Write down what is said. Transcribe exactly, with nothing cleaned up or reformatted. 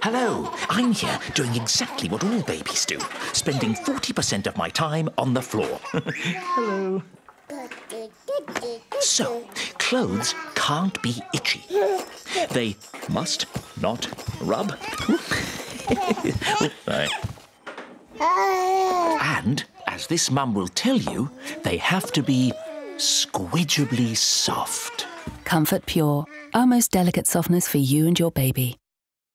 Hello, I'm here doing exactly what all babies do, spending forty percent of my time on the floor. Hello. So, clothes can't be itchy. They must not rub. And, as this mum will tell you, they have to be squidgeably soft. Comfort Pure. Almost delicate softness for you and your baby.